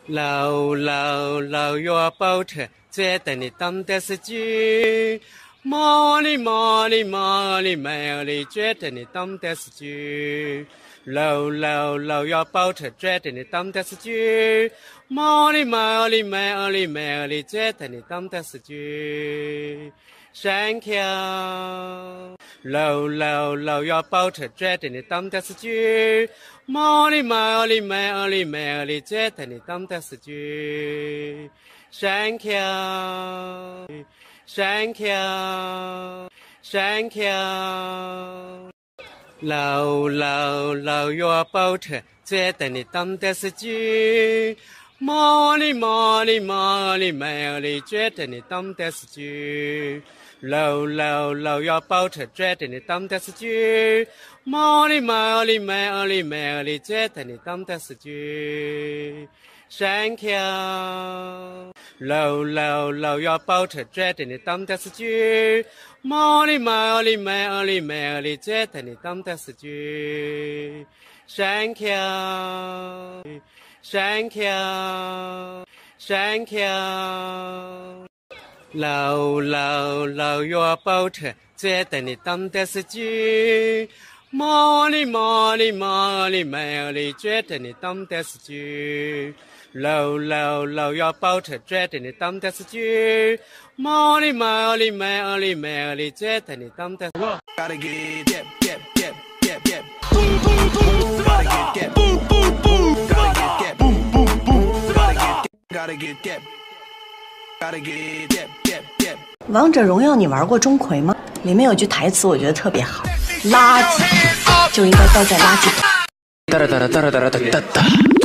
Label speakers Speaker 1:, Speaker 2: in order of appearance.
Speaker 1: 老老老药包车，这等你当的是句。毛里毛里毛里毛里，觉得你当的是句。老老老药包车，觉得你当的是句。毛里毛里毛里毛里，觉得你当的是句。山桥，老老老药包车，觉得你当的是句。毛里毛里毛里毛里，觉得你当的是句。山桥，山桥，山桥，老老老药包车，觉得你当的是句。毛里毛里毛里毛里，觉得你当的是句。老老老药包车，觉得你当的是句。毛里毛里毛里毛里，觉得你当的是句。山桥，老老老药包车，觉得你当的是句。毛里毛里毛里毛里，觉得你当的是句。山桥，山桥，山桥，老老老药包车，觉得你当的是句。毛里毛里毛里毛里，觉得你当的是句。老老老药包车，觉得你当的是句。毛里毛里毛里毛里，觉得你当的是句。Gotta get dip, dip, dip, dip, dip. Boom, boom, boom. Gotta get dip. Boom, boom, boom. Gotta get dip. Boom, boom, boom. Gotta get dip. Gotta get dip, dip, dip.
Speaker 2: 王者荣耀你玩过钟馗吗？里面有句台词我觉得特别好，垃圾就应该待在垃圾桶。